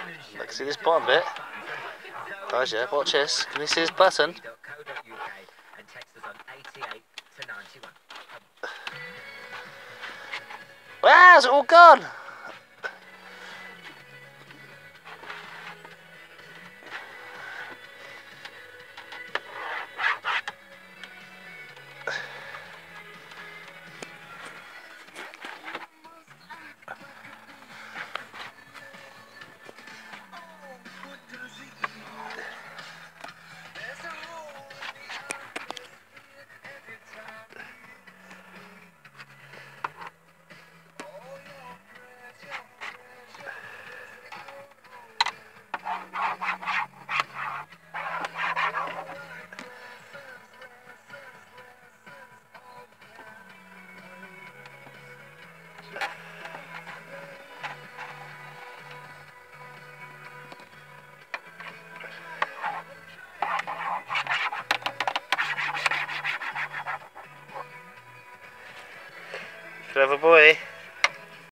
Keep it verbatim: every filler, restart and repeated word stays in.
I can see this bottom bit. Guys, yeah, watch this. Can you see this button? Wow, it's all gone! Clever boy.